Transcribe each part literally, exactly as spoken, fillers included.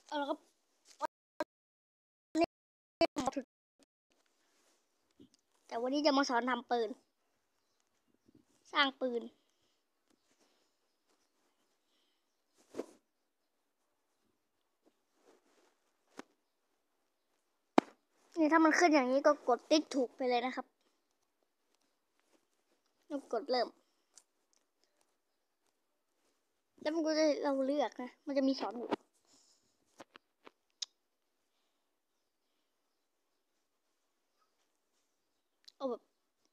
เอาละครับแต่วันนี้จะมาสอนทำปืนสร้างปืนนี่ถ้ามันขึ้นอย่างนี้ก็กดติ๊กถูกไปเลยนะครับแล้วกดเริ่มแล้วมันก็จะเราเลือกนะมันจะมีสอนอยู่เอาแบบ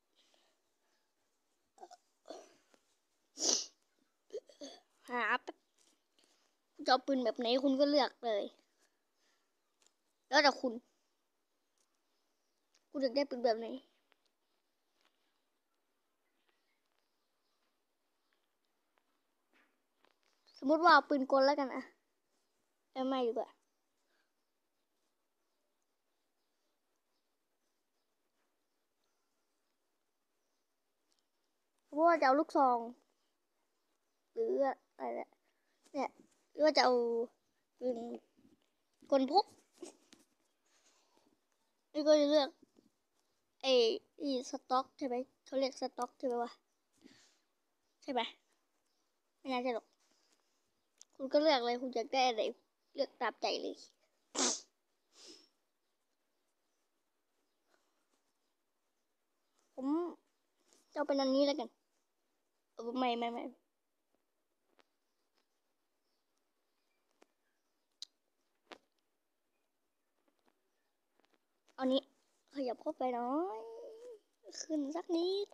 หาแป๊บจะเอาปืนแบบไหนคุณก็เลือกเลยแล้วแต่คุณคุณอยากได้ปืนแบบไหนสมมติว่าเอาปืนกลแล้วกันอะไม่ไม่ดีกว่าเพราะว่าจะเอาลูกซองหรืออะไรเนี่ยหรือว่าจะเอาปืนกลพกนี่ก็จะเลือกไอ้ที่สต็อกใช่ไหมเขาเรียกสต็อกใช่ไหมวะใช่ไหมไม่น่าใช่หรอกคุณก็เลือกเลยคุณอยากได้อะไรเลือกตามใจเลยผมจะเอาเป็นอันนี้แล้วกันเออไม่ไม่ไม่เอานี้ขยับเข้าไปหน่อยขึ้นสักนิด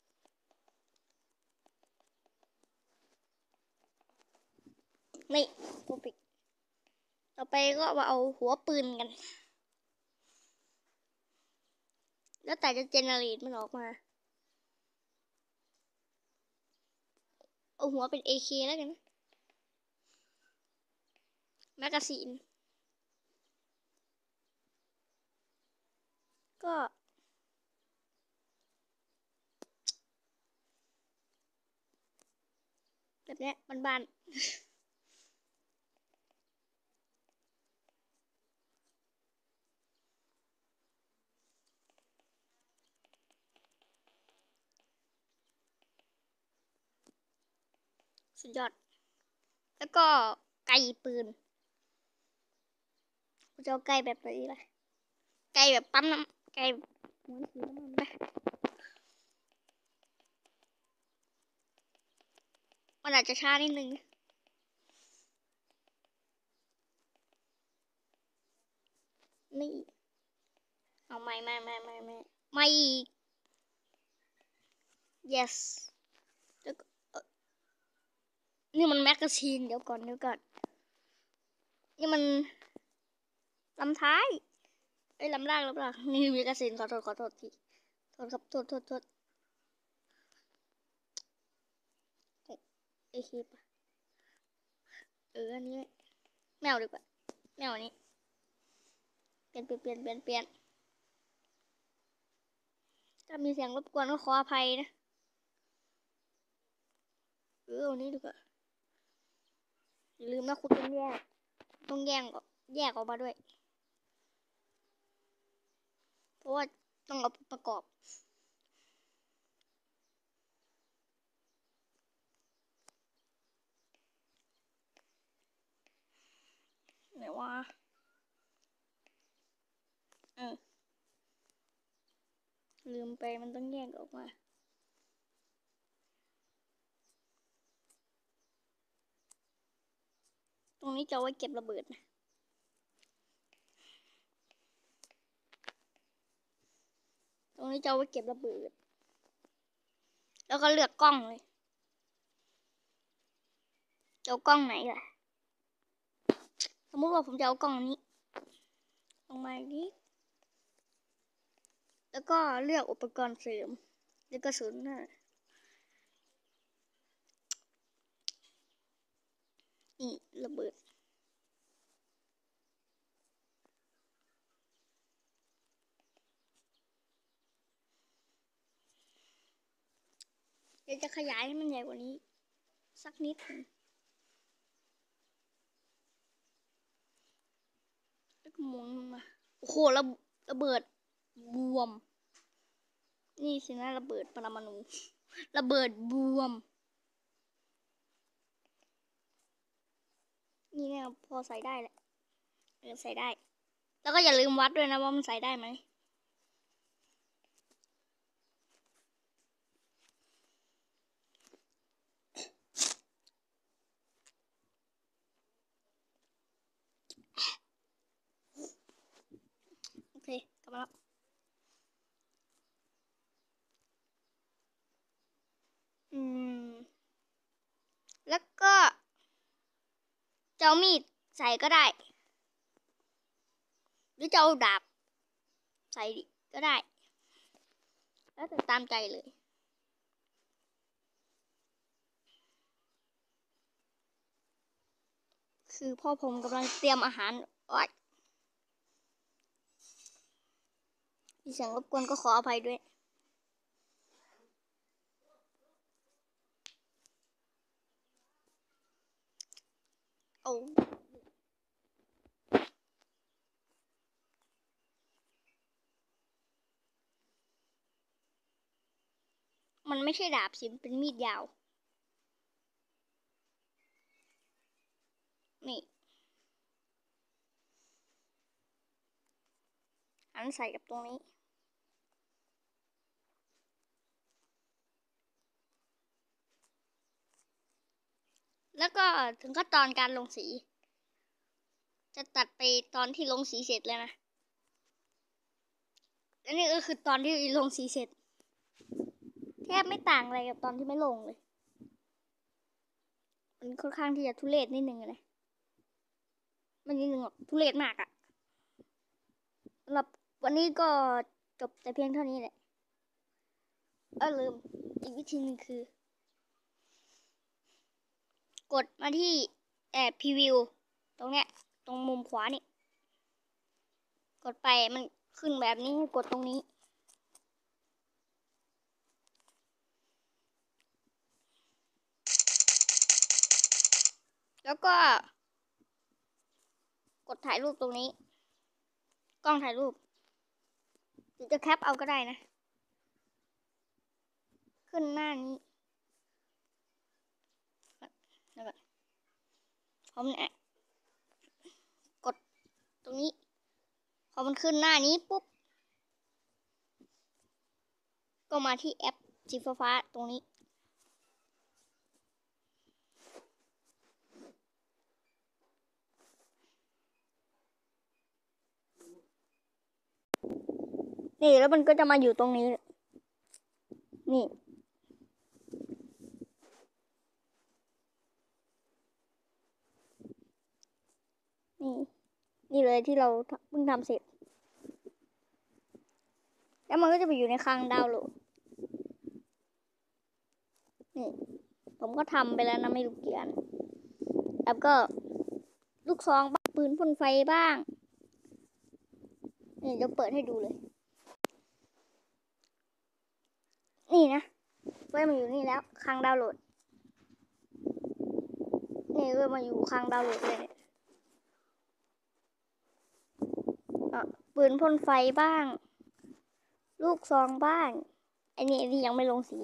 นี่โปรปิกต่อไปก็มาเอาหัวปืนกันแล้วแต่จะเจเนเรตมันออกมาเอาหัวเป็น เอ เค แล้วกันแมกกาซีนก็แบบนี้บ้านๆสุดยอดแล้วก็ไกปืนกูจะเอาไกแบบไหนล่ะไกแบบปั๊มน้ำไกหัวสีน้ำมันไหมมันอาจจะช้านิดนึงนี่เอาไม่ไม่ไม่ไม่ไม่ไม่ yes แล้วก็นี่มันแมกกาซีนเดี๋ยวก่อนเดี๋ยวก่อนนี่มันลำท้ายไอ้ลำล่างลำล่างนี่แมกกาซีนขอโทษขอโทษทีโทษครับโทษโทษโทษไอ้คลิปเอออันนี้แมวดีกว่าแมวอันนี้เปลี่ยนเปลี่ยนเปลี่ยนเปลี่ยนเปลี่ยนถ้ามีเสียงรบกวนก็ขออภัยนะเอออันนี้ดีกว่าอย่าลืมนะคุณต้องแยกต้องแยกออกแยกออกมาด้วยเพราะว่าต้องเอาประกอบไหนว่าเออลืมไปมันต้องแยกออกมาตรงนี้จะไว้เก็บระเบิดนะตรงนี้จะไว้เก็บระเบิดแล้วก็เลือกกล้องเลยจะเอากล้องไหนล่ะสมมติว่าผมจะเอากล้องนี้ลงมาอย่างนี้แล้วก็เลือกอุปกรณ์เสริมแล้วก็ศูนย์ห้านี่ระเบิดเดี๋ยวจะขยายให้มันใหญ่กว่านี้สักนิดนึงหมุนมาโอ้โหระระเบิดบวมนี่สินะระเบิดปรมาณูระเบิดบวมนี่เนี่ยพอใส่ได้แหละเออใส่ได้แล้วก็อย่าลืมวัดด้วยนะว่ามันใส่ได้ไหมโอเคกลับมาแล้วอืมแล้วก็จะเอามีดใส่ก็ได้หรือจะเอาดาบใส่ก็ได้แล้วแต่ตามใจเลยคือพ่อผมกำลังเตรียมอาหารโอ๊ยมีเสียงรบกวนก็ขออภัยด้วยเอามันไม่ใช่ดาบสิมันเป็นมีดยาวนี่อันใส่กับตรงนี้แล้วก็ถึงขั้นตอนการลงสีจะตัดไปตอนที่ลงสีเสร็จแล้วนะและนี่ก็คือตอนที่ลงสีเสร็จแทบไม่ต่างอะไรกับตอนที่ไม่ลงเลยมันค่อนข้างที่จะทุเรศนิดนึงนะมันนิดนึงแบบทุเรศมากอะสำหรับวันนี้ก็จบแต่เพียงเท่านี้แหละเออลืมอีกวิธีนึงคือกดมาที่แอบพรีวิวตรงเนี้ยตรงมุมขวานี่กดไปมันขึ้นแบบนี้ให้กดตรงนี้แล้วก็กดถ่ายรูปตรงนี้กล้องถ่ายรูปหรือจะแคปเอาก็ได้นะขึ้นหน้านี้แล้วก็ผมเนี่ยกดตรงนี้พอมันขึ้นหน้านี้ปุ๊บก็มาที่แอปสีฟ้าๆตรงนี้นี่แล้วมันก็จะมาอยู่ตรงนี้นี่นี่นี่เลยที่เราเพิ่งทำเสร็จแล้วมันก็จะไปอยู่ในคลังดาวน์โหลดนี่ผมก็ทำไปแล้วนะไม่รู้กี่อันแล้วก็ลูกซองบ้างปืนพ่นไฟบ้างนี่จะเปิดให้ดูเลยนี่นะเว้ยมาอยู่นี่แล้วคลังดาวน์โหลดนี่เว้ยมาอยู่คลังดาวน์โหลดเลยเนี่ยปืนพ่นไฟบ้างลูกซองบ้างไอ้นี่ที่ยังไม่ลงสี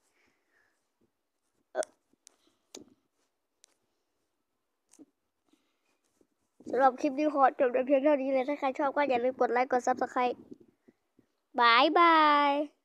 สำหรับคลิปนี้ขอจบแต่เพียงเท่านี้เลยถ้าใครชอบก็อย่าลืมกดไลค์กดซับสไครต์บายบาย